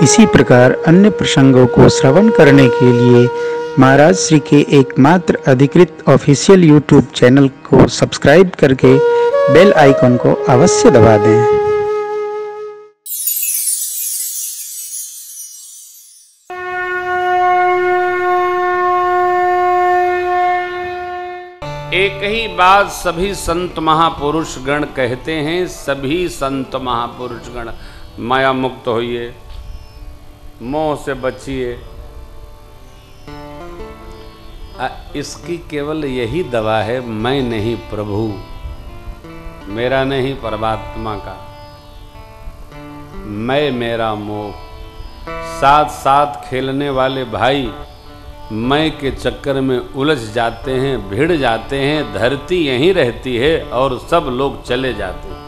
इसी प्रकार अन्य प्रसंगों को श्रवण करने के लिए महाराज श्री के एकमात्र अधिकृत ऑफिशियल यूट्यूब चैनल को सब्सक्राइब करके बेल आइकन को अवश्य दबा दें। एक ही बात सभी संत महापुरुष गण कहते हैं। सभी संत महापुरुष गण माया मुक्त होइए, मोह से बचिए। इसकी केवल यही दवा है, मैं नहीं प्रभु, मेरा नहीं परमात्मा का, मैं मेरा मोह। साथ साथ खेलने वाले भाई मैं के चक्कर में उलझ जाते हैं, भिड़ जाते हैं। धरती यहीं रहती है और सब लोग चले जाते हैं।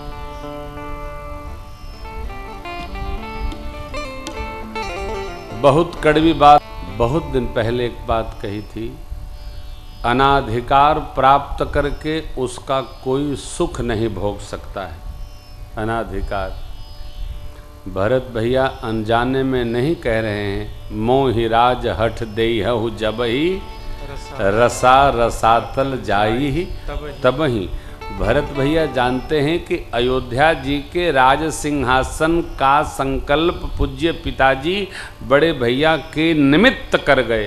बहुत कड़वी बात बहुत दिन पहले एक बात कही थी, अनाधिकार प्राप्त करके उसका कोई सुख नहीं भोग सकता है। अनाधिकार भरत भैया अनजाने में नहीं कह रहे हैं, मोहिराज हठ देहु जबहि रसा रसातल जाई तबहि। भरत भैया जानते हैं कि अयोध्या जी के राज सिंहासन का संकल्प पूज्य पिताजी बड़े भैया के निमित्त कर गए।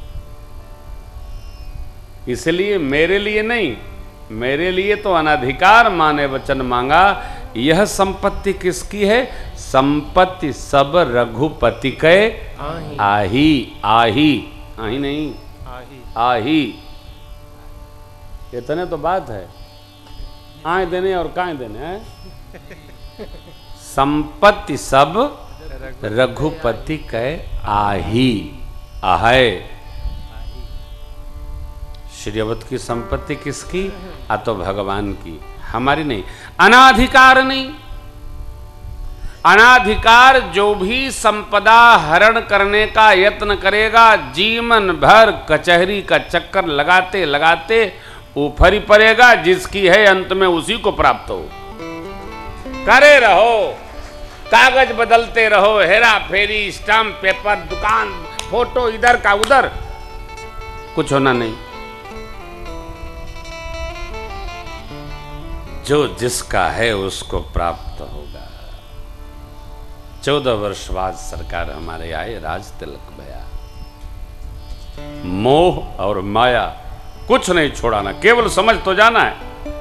इसलिए मेरे लिए नहीं, मेरे लिए तो अनाधिकार माने वचन मांगा। यह संपत्ति किसकी है? संपत्ति सब रघुपति के आही। आही आही नहीं, आही। इतने तो बात है, आए देने और काहे देने हैं। संपत्ति सब रघुपति के आही। आहे श्रीवत की संपत्ति किसकी? तो भगवान की, हमारी नहीं। अनाधिकार नहीं। अनाधिकार जो भी संपदा हरण करने का यत्न करेगा, जीवन भर कचहरी का चक्कर लगाते लगाते ऊपर ही पड़ेगा। जिसकी है अंत में उसी को प्राप्त हो। करे रहो, कागज बदलते रहो, हेरा फेरी, स्टाम्प पेपर, दुकान, फोटो इधर का उधर, कुछ होना नहीं। जो जिसका है उसको प्राप्त होगा। 14 वर्ष बाद सरकार हमारे आए, राज तिलक भया। मोह और माया कुछ नहीं छोड़ाना, केवल समझ तो जाना है।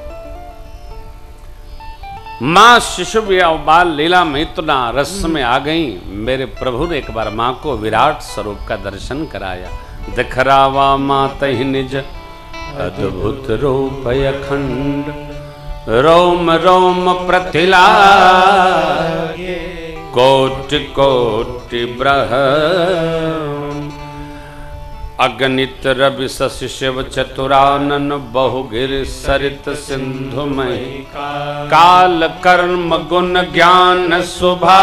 मां शिशु बाल लीला में इतना रस में आ गई। मेरे प्रभु ने एक बार मां को विराट स्वरूप का दर्शन कराया। दिखरावा मातहि निज अद्भुत रूप अखंड, रोम रोम प्रतिलागे, कोटि कोटि ब्रह्म, अगणित रवि शशि शिव चतुरानन, बहुगिर सरित सिंधुमयी, काल कर्म गुण ज्ञान सुभा,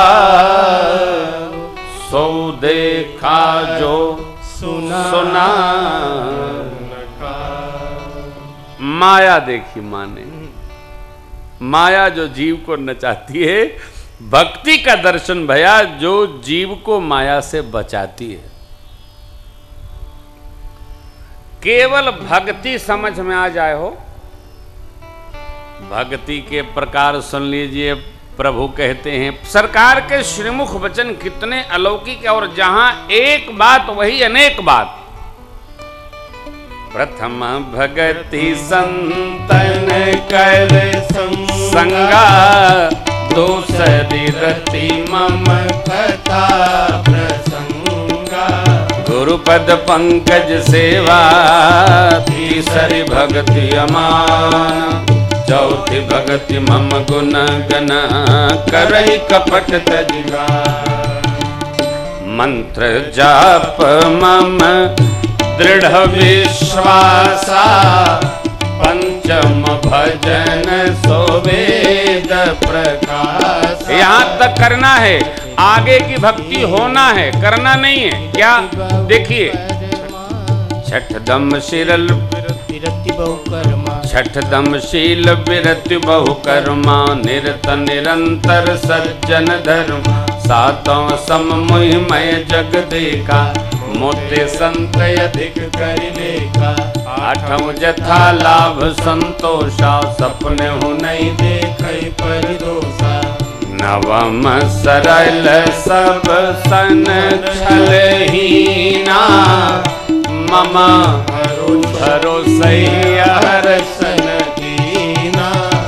सो देखा जो सुना। माया देखी माने, माया जो जीव को नचाती है। भक्ति का दर्शन भया जो जीव को माया से बचाती है। केवल भक्ति समझ में आ जाए हो। भक्ति के प्रकार सुन लीजिए। प्रभु कहते हैं, सरकार के श्रीमुख वचन कितने अलौकिक, और जहां एक बात वही अनेक बात। प्रथम भगति संतन कर संगा, दूसरी रति मम कथा प्रसंगा, गुरुपद पंकज सेवा, तीसरी भक्ति अमान, चौथी भक्ति मम गुण गण, करई कपट तजिगा, मंत्र जाप मम दृढ़ विश्वासा, पंचम भजन सो वेद प्रकाश। यहां तक करना है, आगे की भक्ति होना है, करना नहीं है। क्या देखिए, छठ दम शील छठ दम शील विरति बहुकर्मा, निरत निरंतर सज्जन धर्म, सातों सम मुहि मय जग देखा, मोते संत अधिक कर लेखा। आठों जथा लाभ संतोषा, सपने हूँ नहीं देखे परिदोषा। नवम सरल सब सन छलहीना, मम भरोसैया हरसन दीना।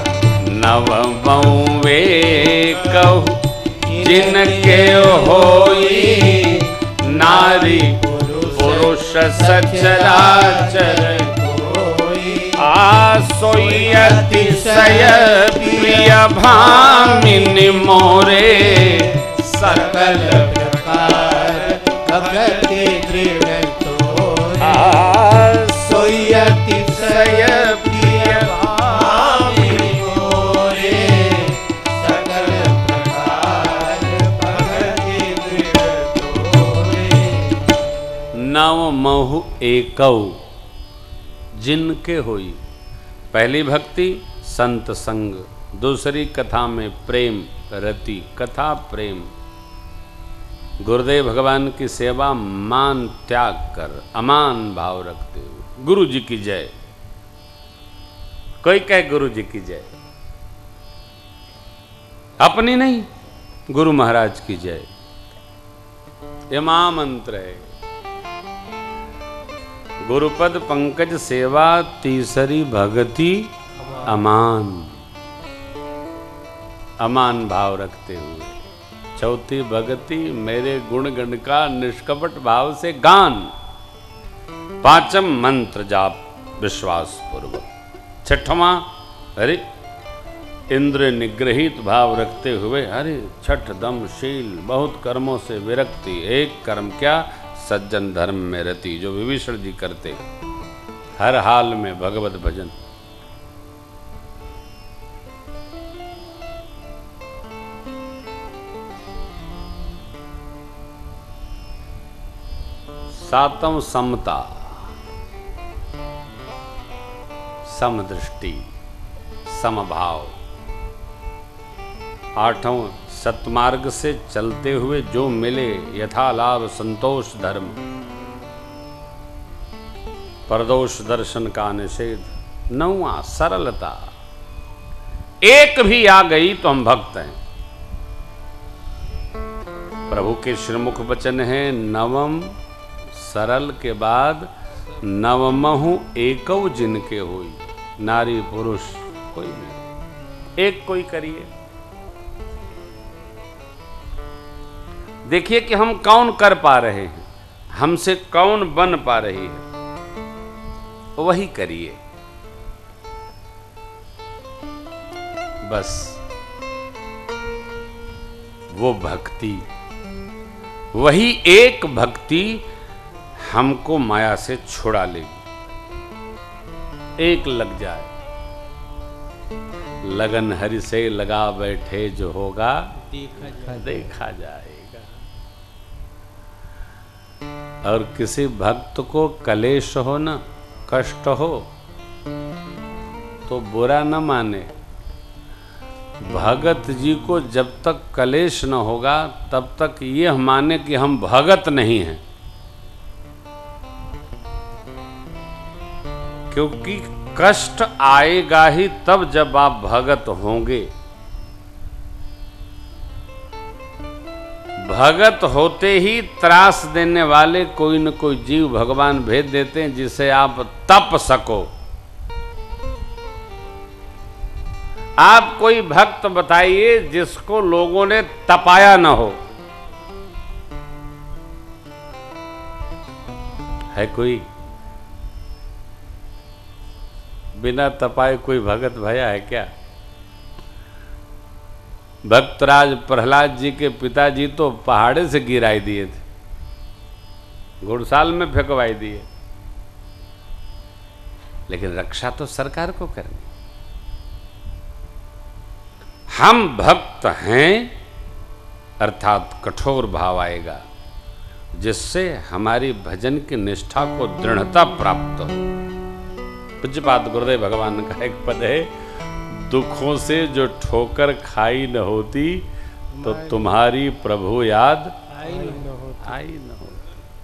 नवमं वे कहु जिनके होई, नारी पुरुष सचराचर कोई। सोई अतिशय प्रिय भामिनी मोरे, सकल प्रकार भगति दृढ़ तोरे। सोई अतिशय प्रिय भामिनी मोरे, सकल प्रकार भगति दृढ़ तोरे। नव महु एकौ जिनके होई। पहली भक्ति संत संग, दूसरी कथा में प्रेम रति, कथा प्रेम। गुरुदेव भगवान की सेवा मान त्याग कर अमान भाव रखते हुए। गुरु जी की जय। कोई कहे गुरु जी की जय, अपनी नहीं, गुरु महाराज की जय। ये महामंत्र है। गुरुपद पंकज सेवा, तीसरी भगति अमान, अमान भाव रखते हुए। चौथी भगति मेरे गुण गण का निष्कपट भाव से गान। पांचम मंत्र जाप विश्वास पूर्वक। छठवां अरे इंद्र निग्रहित भाव रखते हुए, अरे छठ दम शील, बहुत कर्मों से विरक्ति, एक कर्म क्या सज्जन धर्म में रति, जो विभीषण जी करते हर हाल में भगवत भजन। सातम समता, समदृष्टि, समभाव। आठों सत्मार्ग से चलते हुए जो मिले यथा लाभ संतोष धर्म। परदोष दर्शन का निषेध। नौवां सरलता, एक भी आ गई तो हम भक्त हैं। प्रभु के श्रीमुख वचन है, नवम सरल के बाद नवमहु एकौ जिनके होई। नारी पुरुष कोई नहीं, एक कोई करिए। देखिए कि हम कौन कर पा रहे हैं, हमसे कौन बन पा रही है, वही करिए बस। वो भक्ति, वही एक भक्ति हमको माया से छुड़ा लेगी। एक लग जाए, लगन हरि से लगा बैठे जो होगा देखा जाएगा। और किसी भक्त को कलेश हो ना, कष्ट हो, तो बुरा न माने। भगत जी को जब तक कलेश न होगा तब तक यह माने कि हम भगत नहीं हैं, क्योंकि कष्ट आएगा ही तब जब आप भगत होंगे। भगत होते ही त्रास देने वाले कोई न कोई जीव भगवान भेज देते हैं जिसे आप तप सको। आप कोई भक्त बताइए जिसको लोगों ने तपाया न हो, है कोई? बिना तपाए कोई भगत भया है क्या? भक्तराज प्रहलाद जी के पिताजी तो पहाड़े से गिराई दिए थे, घुड़साल में फेंकवाई दिए, लेकिन रक्षा तो सरकार को करनी। हम भक्त हैं अर्थात कठोर भाव आएगा जिससे हमारी भजन की निष्ठा को दृढ़ता प्राप्त हो। पूज्यपाद गुरुदेव भगवान का एक पद है, दुखों से जो ठोकर खाई न होती, तो तुम्हारी प्रभु याद आई न हो।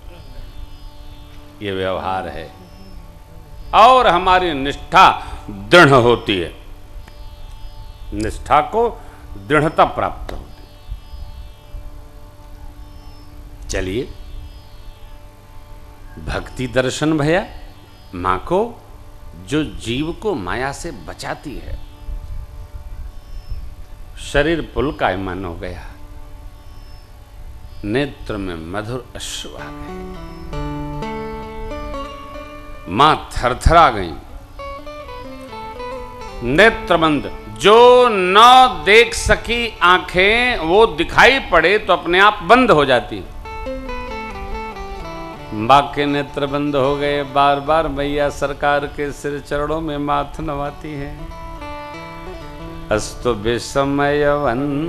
ये व्यवहार है और हमारी निष्ठा दृढ़ होती है, निष्ठा को दृढ़ता प्राप्त होती है। चलिए, भक्ति दर्शन भैया मां को, जो जीव को माया से बचाती है। शरीर पुलकायमान हो गया, नेत्र में मधुर अश्रु आ गए, मां थरथरा गई, नेत्रबंद। जो न देख सकी आंखें वो दिखाई पड़े तो अपने आप बंद हो जाती। मां के नेत्र बंद हो गए, बार बार मैया सरकार के सिर चरणों में माथ नवाती है। अस्तु विस्मयवंत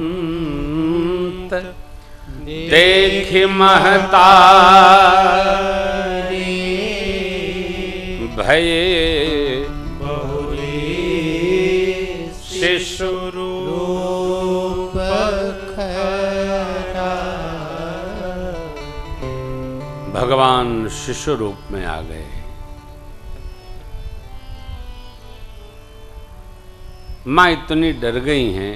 देखि महतारी, भये शिशु रूप खरा। भगवान शिशु रूप में आ गए। मां इतनी डर गई हैं,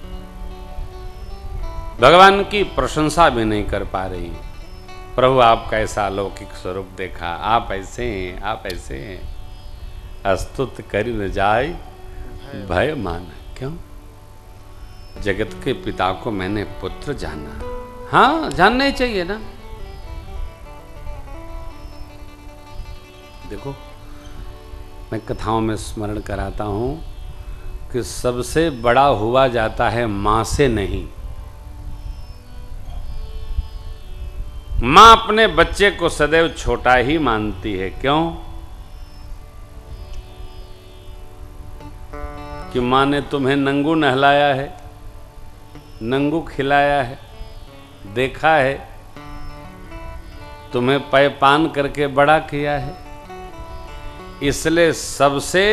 भगवान की प्रशंसा भी नहीं कर पा रही। प्रभु आपका ऐसा अलौकिक स्वरूप देखा, आप ऐसे हैं, आप ऐसे हैं, अस्तुत करी न जाय भय मान। क्यों? जगत के पिता को मैंने पुत्र जाना। हाँ, जानना ही चाहिए ना। देखो, मैं कथाओं में स्मरण कराता हूं कि सबसे बड़ा हुआ जाता है मां से नहीं। मां अपने बच्चे को सदैव छोटा ही मानती है। क्यों? कि मां ने तुम्हें नंगू नहलाया है, नंगू खिलाया है, देखा है, तुम्हें पैपान करके बड़ा किया है। इसलिए सबसे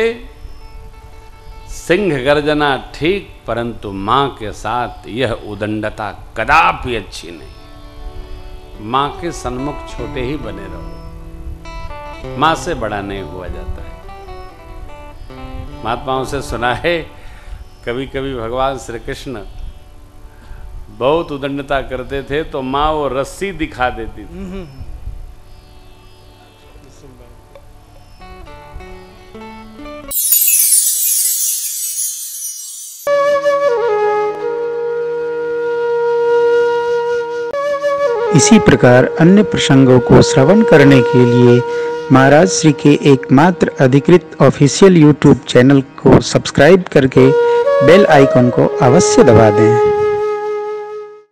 सिंह गर्जना ठीक, परंतु मां के साथ यह उदंडता कदापि अच्छी नहीं। मां के सन्मुख छोटे ही बने रहो, मां से बड़ा नहीं हुआ जाता है। महात्माओं से सुना है, कभी कभी भगवान श्री कृष्ण बहुत उदंडता करते थे तो मां वो रस्सी दिखा देती थी। इसी प्रकार अन्य प्रसंगों को श्रवण करने के लिए महाराज श्री के एकमात्र अधिकृत ऑफिशियल यूट्यूब चैनल को सब्सक्राइब करके बेल आइकन को अवश्य दबा दें।